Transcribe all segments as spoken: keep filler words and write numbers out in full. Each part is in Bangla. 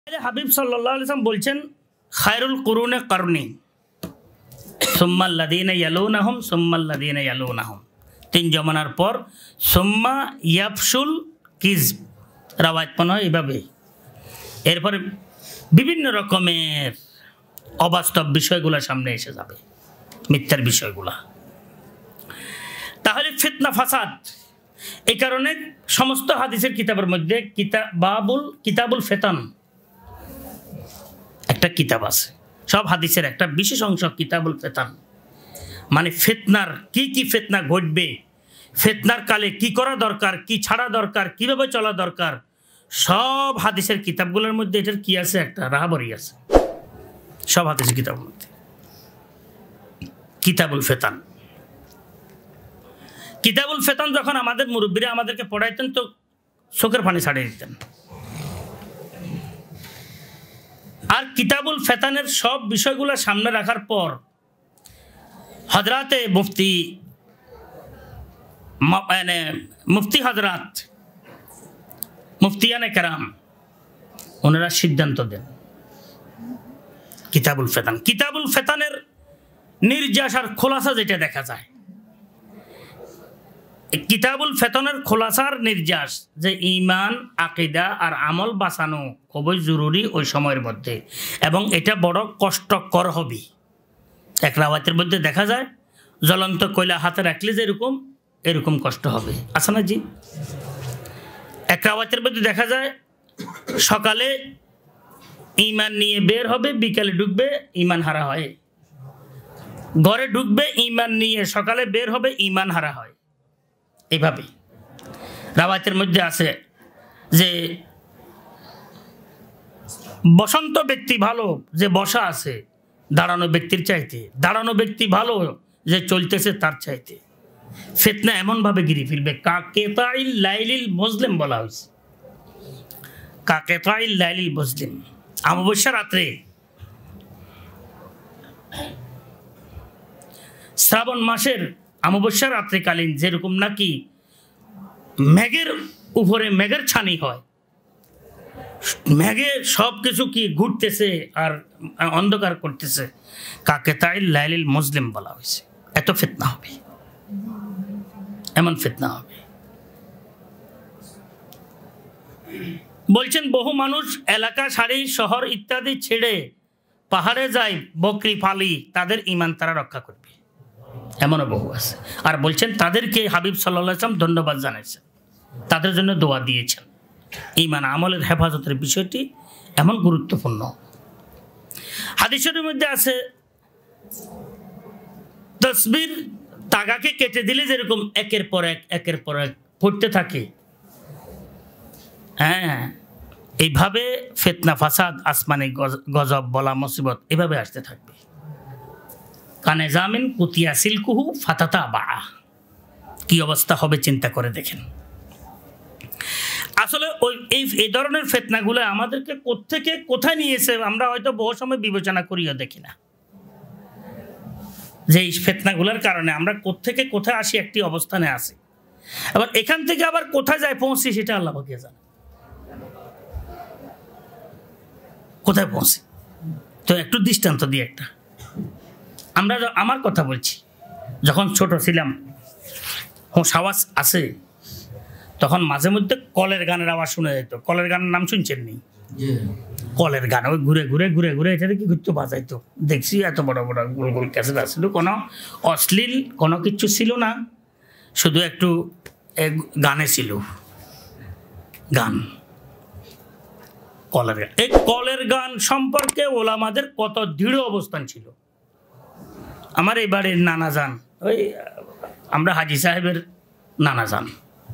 হাবিব সাল্লাল্লাহু আলাইহি ওয়াসাল্লাম বলছেন খায়রুল কুরুনে করনি সুম্মাল লাযিনা ইয়ালুনাহুম সুম্মাল লাযিনা ইয়ালুনাহুম, তিন জমানার পর সুম্মা ইয়াফশুল কিযব, রাওয়ায়াত মনে হয় এভাবে। এরপরে বিভিন্ন রকমের অবাস্তব বিষয়গুলো সামনে এসে যাবে, মিথ্যার বিষয়গুলা। তাহলে ফিতনা ফাসাদ, এই কারণে সমস্ত হাদিসের কিতাবের মধ্যে কিতাব বাবুল কিতাবুল ফিতান একটা কিতাব আছে, সব হাদিসের একটা বিশেষ অংশ কিতাবুল ফিতান, মানে ফিতনার কি কি ফিতনা ঘটবে, ফিতনার কালে কি করা দরকার, কি ছাড়া দরকার, কিভাবে চলা দরকার, সব হাদিসের কিতাবগুলোর মধ্যে এটার কি আছে, একটা রাহাবরি আছে সব হাদিসের কিতাবের মধ্যে। কিতাবুল ফিতান, কিতাবুল ফিতান যখন আমাদের মুরব্বীরা আমাদেরকে পড়াইতেন তো চোখের পানি ছাড়িয়ে দিতেন। আর কিতাবুল ফিতানের সব বিষয়গুলো সামনে রাখার পর হযরতে মুফতি মানে মুফতি হযরত মুফতিয়ানে কেরাম ওনারা সিদ্ধান্ত দেন কিতাবুল ফিতান। কিতাবুল ফিতানের নির্যাস আর খোলাসা যেটা দেখা যায়, কিতাবুল ফিতানের খোলাসার নির্যাস যে ঈমান, আকীদা আর আমল বাঁচানো খুবই জরুরি ওই সময়ের মধ্যে, এবং এটা বড় কষ্টকর হবে। এক রাওয়ায়াতের মধ্যে দেখা যায় জ্বলন্ত কয়লা হাতে রাখলে যেরকম এরকম কষ্ট হবে, আছে না জি? এক রাওয়ায়াতের মধ্যে দেখা যায় সকালে ঈমান নিয়ে বের হবে, বিকালে ঢুকবে ঈমান হারা হয়, ঘরে ঢুকবে ঈমান নিয়ে, সকালে বের হবে ঈমান হারা হয়। এইভাবে রাওয়ায়াতের মধ্যে আছে যে বসন্ত ব্যক্তি ভালো যে বসা আছে দাঁড়ানো ব্যক্তির চাইতে, দাঁড়ানো ব্যক্তি ভালো যে চলতেছে তার চাইতে। ফিতনা এমনভাবে গিরি ফিরবে, কাকেতাইল লাইলিল মুজলিম বলা হয়েছে, কাকেতাইল লাইলিল মুজলিম। অমাবস্যা রাত্রে, শ্রাবণ মাসের অমাবস্যা রাত্রিকালীন যেরকম নাকি মেঘের উপরে মেঘের ছানি হয়, মেঘে সব কিছু কি ঘুরতেছে আর অন্ধকার করতেছে, কাকেতাইল লাইলিল মুজলিম বলা হয়েছে। এত ফিতনা হবে, এমন ফিতনা হবে। বলছেন বহু মানুষ এলাকা সারি শহর ইত্যাদি ছেড়ে পাহাড়ে যায় বকরি পালি, তাদের ঈমান তারা রক্ষা করবে, এমনও বহু আছে। আর বলছেন তাদেরকে হাবিব সাল্লাল্লাহু আলাইহি ওয়াসাল্লাম ধন্যবাদ জানাইছেন, তাদের জন্য দোয়া দিয়েছেন। ঈমান আমলের হেফাজতের বিষয়টি এমন গুরুত্বপূর্ণ। হাদিসের মধ্যে আছে তাসবির তাগাকে কেটে দিলে যেরকম একের পর এক একের পর এক পড়তে থাকে, হ্যাঁ এইভাবে ফিতনা ফাসাদ, আসমানি গজব, বলা মুসিবত এভাবে আসতে থাকবে। কানে জামিন কুতিয়া সিলকুহু ফাতাতা বা, কি অবস্থা হবে চিন্তা করে দেখেন। আসলে ওই এই এই ধরনের ফিতনাগুলো আমাদেরকে কোত্থেকে কোথায় নিয়েছে আমরা হয়তো বহু সময় বিবেচনা করিও দেখি না, যে এই ফিতনাগুলোর কারণে আমরা কোত্থেকে কোথায় আসি, একটি অবস্থানে আসি, আবার এখান থেকে আবার কোথায় যায় পৌঁছি সেটা আল্লাহ পাক জানে, কোথায় পৌঁছি। তো একটু দৃষ্টান্ত দিয়ে একটা, আমরা আমার কথা বলছি, যখন ছোট ছিলাম হোশ আওয়াজ আছে, তখন মাঝে মধ্যে কলের গানের আওয়াজ শোনা যেত। কলের গানের নাম শুনছেন নি? কলের গান ওই ঘুরে ঘুরে ঘুরে ঘুরে এটাতে কি করতো, বাজাইতো। দেখছি এত বড় বড় গোল গোল ক্যাসেট আসছিল, কোনো অশ্লীল কোনো কিছু ছিল না, শুধু একটু গানে ছিল গান, কলের গান। এই কলের গান সম্পর্কে ওলামাদের কত দৃঢ় অবস্থান ছিল। আমার এই বাড়ির নানা যান, ওই আমরা হাজি সাহেবের নানা যান,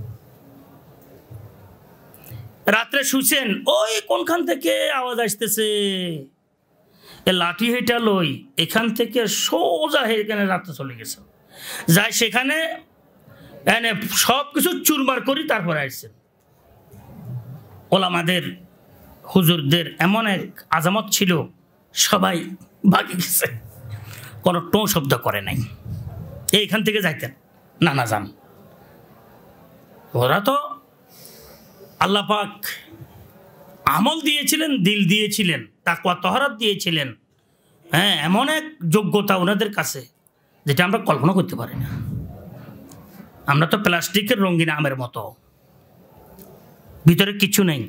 রাত্রে শুছেন, ওই কোনখান থেকে আওয়াজ আসতেছে, এ লাঠি হেঁটা লই এখান থেকে সোজা এখানে রাত্রে চলে গেছে, যাই সেখানে এনে সব কিছু চুরমার করি তারপরে আসছেন। ওলামাদের হুজুরদের এমন এক আজামত ছিল, সবাই ভাগে গেছে, কোনো টো শব্দ করে নাই, এইখান থেকে যাইতেন নানা যান। ওরা তো আল্লাহ পাক আমল দিয়েছিলেন, দিল দিয়েছিলেন, তাকওয়া তহরাত দিয়েছিলেন। হ্যাঁ, এমন এক যোগ্যতা ওনাদের কাছে যেটা আমরা কল্পনা করতে পারি না। আমরা তো প্লাস্টিকের রঙিন আমের মতো, ভিতরে কিছু নেই।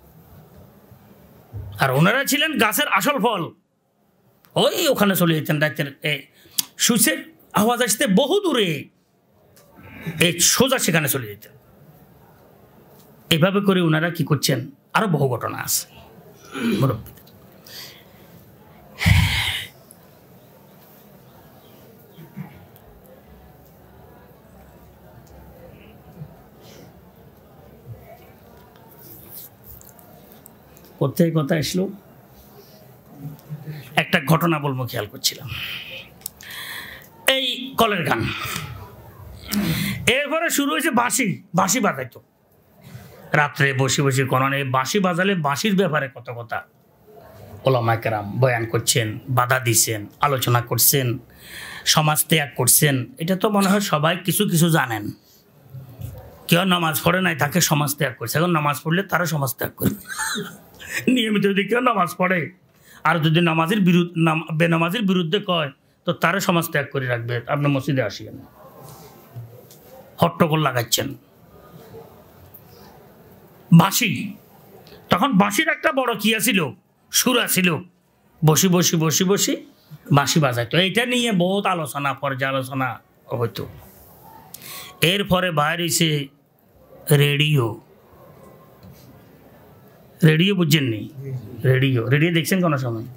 আর ওনারা ছিলেন গাছের আসল ফল। ওই ওখানে চলে যেতেন রাতের সুইচের আওয়াজ আসতে বহু দূরে, এই সোজা সেখানে চলে যেতেন। এভাবে করে ওনারা কি করছেন, আরো বহু ঘটনা আছে মুরব্বীদের। কোথায় কথা আসলো, একটা ঘটনা বলবো, খেয়াল করছিলাম। এই কলের গান, এরপরে শুরু হয়েছে বাঁশি। বাঁশি বাজাইতো রাত্রে বসে বসে, কোন বাঁশি বাজালে বাঁশির ব্যাপারে কত কথা ওলামায়ে কেরাম বয়ান করছেন, বাধা দিচ্ছেন, আলোচনা করছেন, সমাজ ত্যাগ করছেন। এটা তো মনে হয় সবাই কিছু কিছু জানেন। কেউ নামাজ পড়ে নাই, তাকে সমাজ ত্যাগ করছে। এখন নামাজ পড়লে তারা সমাজ ত্যাগ করবে। নিয়মিত যদি কেউ নামাজ পড়ে আর যদি নামাজের বিরুদ্ধে বেনামাজের বিরুদ্ধে কয়, তো তারা সমাজ ত্যাগ করে রাখবে। আপনি মসজিদে আসিয়েন, হট্টগোল লাগাচ্ছেন। বাঁশি, তখন বাঁশির একটা বড় কি ছিল, সুরা ছিল। বসি বসি বসি বসি বাঁশি বাজাইতো। এইটা নিয়ে বহুত আলোচনা, পর্যালোচনা হইতো। এরপরে বাইরে হয়েছে রেডিও। রেডিও বুঝছেননি? রেডিও রেডিও দেখছেন কোনো সময়?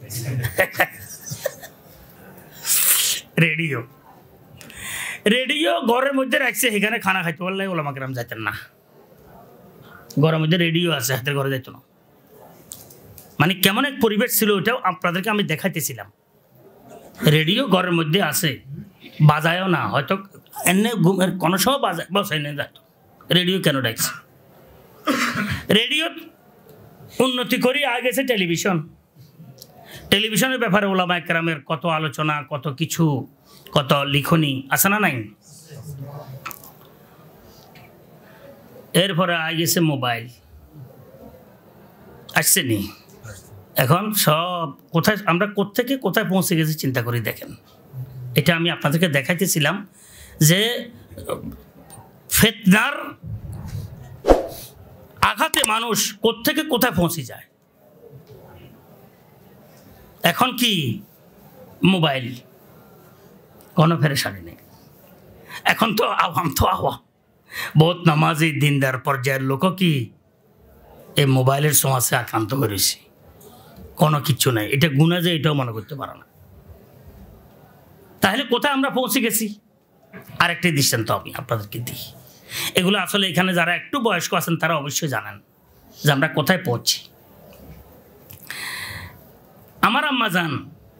রেডিও রেডিও ঘরের মধ্যে রাখছে, এখানে খানা খাইতে পারলে ওলামা কেরাম যাইতেন না। ঘরের মধ্যে রেডিও আছে, হাতের ঘরে যাইতো না। মানে কেমন এক পরিবেশ ছিল, ওইটাও আপনাদেরকে আমি দেখাইতেছিলাম। রেডিও ঘরের মধ্যে আছে, বাজায়ও না, হয়তো এনে ঘুমের কোনো সময় বাজায় বসাই নিয়ে যাইতো। রেডিও কেন ডাকছে? রেডিও উন্নতি করি আগে গেছে টেলিভিশন। টেলিভিশনের ব্যাপারে ওলামায়ে কেরামের কত আলোচনা, কত কিছু, কত লিখনি আছে না নাই? এরপরে আগে গেছে মোবাইল, আসছে নি। এখন সব কোথায় আমরা কোত্থেকে কোথায় পৌঁছে গেছি চিন্তা করি দেখেন। এটা আমি আপনাদেরকে দেখাইতেছিলাম যে ফিতনার আঘাতে মানুষ কোত্থেকে কোথায় পৌঁছে যায়। এখন কি মোবাইল, কোনো ফেরেশানি নেই। এখন তো আওয়াম তো আওয়াম, বহুত নামাজি দিনদার পর্যায়ের লোক কি এই মোবাইলের সমস্যা আক্রান্ত করেছে, কোনো কিচ্ছু নাই। এটা গুণা যে এটাও মনে করতে পারে না। তাহলে কোথায় আমরা পৌঁছে গেছি? আরেকটি দৃষ্টান্ত আমি আপনাদেরকে দিই। এগুলো আসলে এখানে যারা একটু বয়স্ক আছেন তারা অবশ্যই জানেন যে আমরা কোথায় পৌঁছি। আমার আম্মা জান,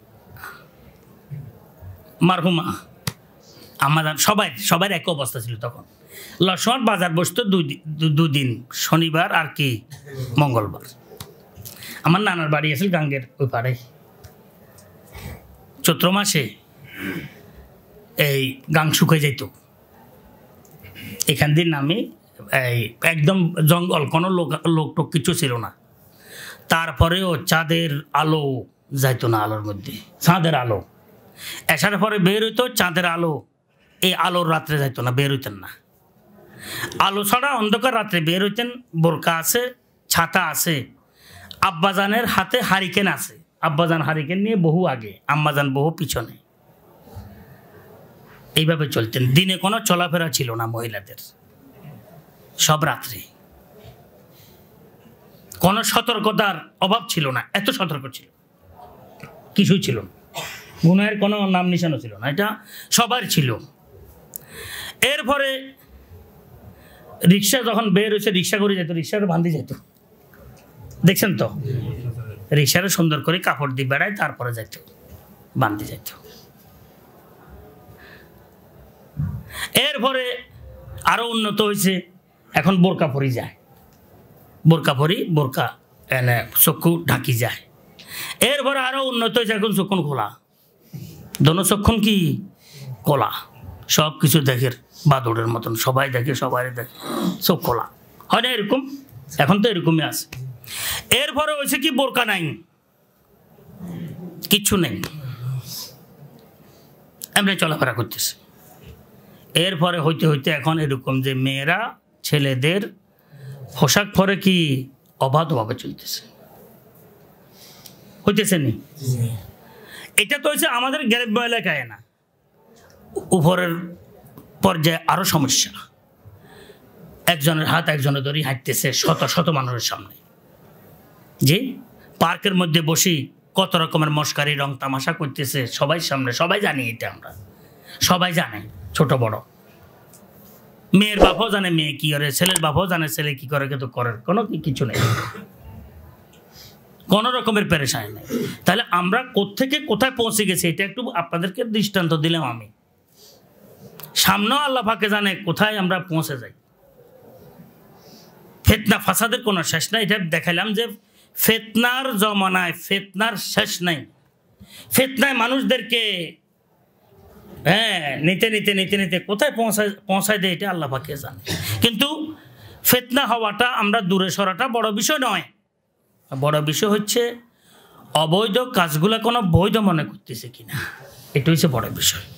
মারহুমা আম্মা জান, সবাই সবার এক অবস্থা ছিল তখন। লসমার বাজার বসতো দুদিন, শনিবার আর কি মঙ্গলবার। আমার নানার বাড়ি আছে গাঙ্গের ওই পাড়ে। চৈত্র মাসে এই গাং শুকিয়ে যেত। এখান দিয়ে নামে এই একদম জঙ্গল, কোনো লোক লোক টোক কিছু ছিল না। তারপরেও চাঁদের আলো যাইতো না, আলোর মধ্যে চাঁদের আলো আসার পরে বের হইতো চাঁদের আলো। এই আলোর রাত্রে যাইতো না, বের হইতেন না। আলো ছাড়া অন্ধকার রাত্রে বের হইতেন। বোরকা আছে, ছাতা আছে, আব্বাজানের হাতে হারিকেন আছে। আব্বাজান হারিকেন নিয়ে বহু আগে, আম্মাজান বহু পিছনে। এইভাবে চলতেন। দিনে কোনো চলাফেরা ছিল না মহিলাদের, সব রাত্রে। কোনো সতর্কতার অভাব ছিল না, এত সতর্ক ছিল, কিছুই ছিল না। গুনাহের কোনো নাম নিশানও ছিল না, এটা সবার ছিল। এরপরে রিক্সা যখন বের হয়েছে, রিক্সা করে যেত, রিক্সাটা বান্ধি যেত, দেখছেন তো? রিক্সাটা সুন্দর করে কাপড় দিয়ে বেড়ায়, তারপরে যাইত, বান্ধি যাইত। এরপরে আরো উন্নত হয়েছে, এখন বোরকা পরি যায়, বোরকা পরি, বোরকা এনে চক্ষু ঢাকি যায়। এরপরে আরো উন্নত হয়েছে, এখন চক্ষুন খোলা, দোনো চক্ষুন কি খোলা, সব কিছু দেখে বাদুড়ের মতন, সবাই দেখে, সবাই দেখে, চোখ খোলা। হয় না এরকম? এখন তো এরকমই আছে। এরপরে হয়েছে কি বোরকা নাই, কিচ্ছু নেই, এমনি চলাফেরা করতেছে। এরপরে হইতে হইতে এখন এরকম যে মেয়েরা ছেলেদের পোশাক পরে কি অবাধভাবে চলতেছে, হইতেছে নি? এটা তো হচ্ছে আমাদের গ্রাম্য এলাকায় না, উপরের পর্যায়ে আরো সমস্যা। একজনের হাত একজনের ধরে হাঁটতেছে শত শত মানুষের সামনে। জি, পার্কের মধ্যে বসি কত রকমের মস্কারি রং তামাশা করতেছে সবাই সামনে, সবাই জানি এটা, আমরা সবাই জানে, ছোট বড়। মেয়ের বাপও জানে মেয়ে কি করে, ছেলের বাপও জানে ছেলে কি করে, কিন্তু করার কোনো কিছু নেই, কোনো রকমের পেরেশানি নেই। তাহলে আমরা কোত্থেকে কোথায় পৌঁছে গেছি এটা একটু আপনাদেরকে দৃষ্টান্ত দিলাম আমি। সামনেও আল্লাহ পাকে জানে কোথায় আমরা পৌঁছে যাই। ফিতনা ফাসাদের কোনো শেষ নাই, এটা দেখালাম যে ফিতনার জমানায় ফিতনার শেষ নাই। ফিতনায় মানুষদেরকে হ্যাঁ নিতে নিতে নিতে নিতে কোথায় পৌঁছায় পৌঁছায় দেয় এটা আল্লাহ পাকে জানে। কিন্তু ফিতনা হওয়াটা, আমরা দূরে সরাটা বড় বিষয় নয়, বড় বিষয় হচ্ছে অবৈধ কাজগুলা কোনো বৈধ মনে করতেছে কিনা, এটা হচ্ছে বড় বিষয়।